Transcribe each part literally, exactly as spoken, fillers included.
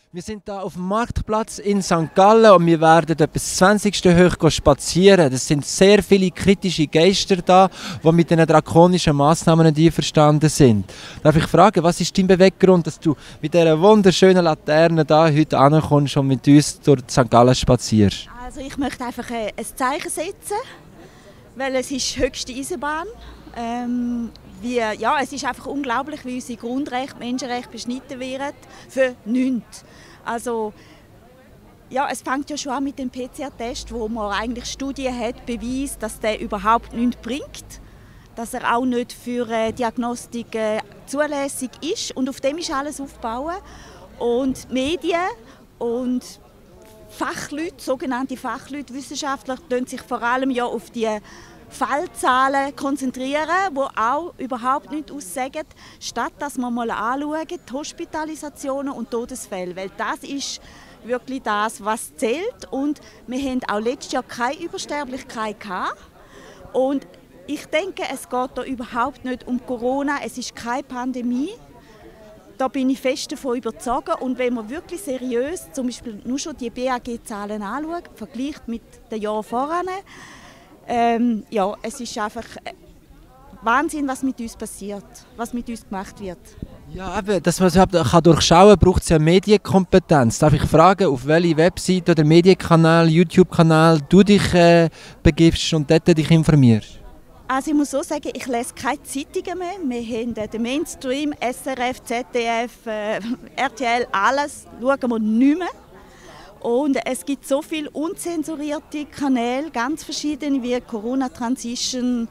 Wir sind hier auf dem Marktplatz in Sankt Gallen und wir werden etwa das zwanzigste hoch spazieren. Es sind sehr viele kritische Geister da, die mit den drakonischen Massnahmen nicht einverstanden sind. Darf ich fragen, was ist dein Beweggrund, dass du mit dieser wunderschönen Laterne da heute ankommst und mit uns durch Sankt Gallen spazierst? Also ich möchte einfach ein Zeichen setzen, weil es ist höchste Eisenbahn. Ähm, wie, ja, es ist einfach unglaublich, wie unsere Grundrechte, Menschenrechte beschnitten werden für nichts. Also, ja, es fängt ja schon an mit dem P C R-Test, wo man eigentlich Studien hat, beweist, dass der überhaupt nichts bringt, dass er auch nicht für äh, Diagnostik äh, zulässig ist. Und auf dem ist alles aufgebaut. Und Medien und Fachleute, sogenannte Fachleute, Wissenschaftler, konzentrieren sich vor allem ja auf die Fallzahlen konzentrieren, die auch überhaupt nichts aussagen, statt dass wir mal anschauen, die Hospitalisationen und Todesfälle, weil das ist wirklich das, was zählt. Und wir hatten auch letztes Jahr keine Übersterblichkeit gehabt. Und ich denke, es geht hier überhaupt nicht um Corona, es ist keine Pandemie. Da bin ich fest davon überzeugt. Und wenn man wirklich seriös zum Beispiel nur schon die B A G-Zahlen anschaut, vergleicht mit den Jahren voran, Ähm, ja, es ist einfach Wahnsinn, was mit uns passiert, was mit uns gemacht wird. Ja, aber dass man es überhaupt durchschauen kann, braucht es ja Medienkompetenz. Darf ich fragen, auf welche Webseite oder Medienkanal, YouTube-Kanal du dich äh, begibst und dort dich informierst? Also ich muss so sagen, ich lese keine Zeitungen mehr. Wir haben den Mainstream, S R F, Z D F, äh, R T L, alles schauen wir nicht mehr. Und es gibt so viele unzensurierte Kanäle, ganz verschiedene wie Corona Transition,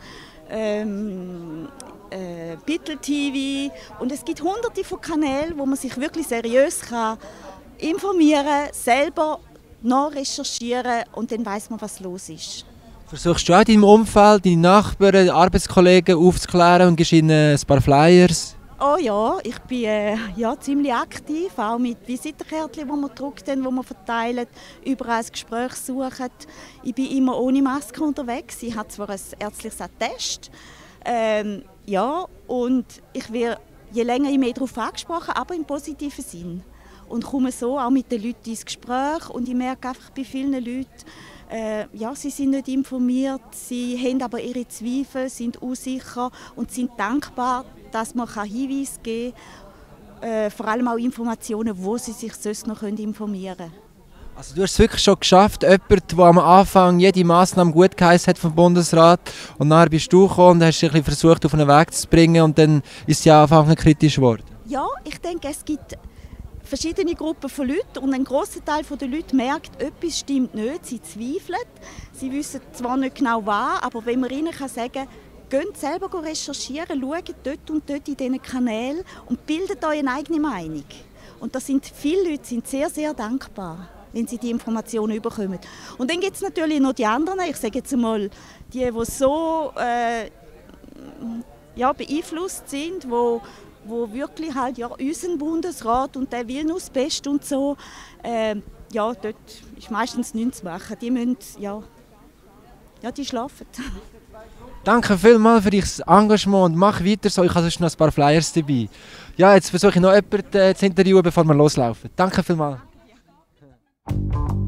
ähm, äh, Bittel T V. Und es gibt hunderte von Kanälen, wo man sich wirklich seriös kann informieren kann, selber nachrecherchieren und dann weiß man, was los ist. Versuchst du auch in deinem Umfeld, deine Nachbarn, Arbeitskollegen aufzuklären und gibst ihnen ein paar Flyers? Oh ja, ich bin äh, ja, ziemlich aktiv, auch mit Visitenkärtchen, die wir gedruckt haben, die wir verteilen, überall ein Gespräch suchen. Ich bin immer ohne Maske unterwegs. Ich habe zwar ein ärztliches Attest, ähm, ja, und ich werde je länger je mehr darauf angesprochen, aber im positiven Sinn. Und komme so auch mit den Leuten ins Gespräch und ich merke einfach bei vielen Leuten, äh, ja, sie sind nicht informiert, sie haben aber ihre Zweifel, sind unsicher und sind dankbar, dass man Hinweise geben kann, äh, vor allem auch Informationen, wo sie sich sonst noch informieren können. Also du hast es wirklich schon geschafft, jemand, der am Anfang jede Massnahme gut geheißen hat vom Bundesrat und nachher bist du gekommen und hast dich ein bisschen versucht, auf einen Weg zu bringen und dann ist es ja am Anfang kritisch geworden. Ja, ich denke, es gibt verschiedene Gruppen von Leuten und ein grosser Teil der Leute merkt, etwas stimmt nicht, sie zweifeln. Sie wissen zwar nicht genau was, aber wenn man ihnen sagen kann, geht selber recherchieren, schaut dort und dort in diesen Kanälen und bildet euch eine eigene Meinung. Und da sind viele Leute sind sehr, sehr dankbar, wenn sie die Informationen bekommen. Und dann gibt es natürlich noch die anderen, ich sage jetzt einmal, die, die so äh, ja, beeinflusst sind, wo wo wirklich halt ja, unseren Bundesrat und der will nur das Beste und so, äh, ja, dort ist meistens nichts zu machen. Die müssen, ja, ja, die schlafen. Danke vielmals für dein Engagement und mach weiter so. Ich habe sonst noch ein paar Flyers dabei. Ja, jetzt versuche ich noch jemanden äh, zu interviewen, bevor wir loslaufen. Danke vielmals.